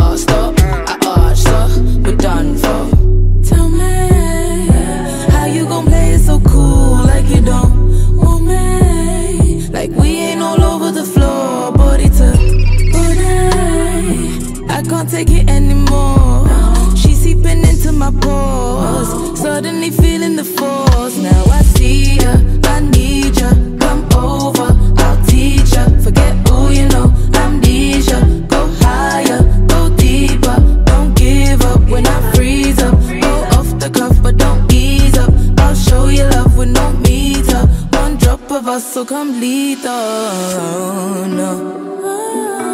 fast up, I arch up, we're done for. Tell me, how you gon' play it so cool, like you don't want me? Like we ain't all over the floor, body to body. I can't take it anymore. She's seeping into my pores, suddenly feeling the force. Now I see ya, I need ya, come over, I'll teach ya. Forget who you know, amnesia. Go higher, go deeper, don't give up when I freeze up. Go off the cuff but don't ease up. I'll show you love with no meter. One drop of us so come lethal, no.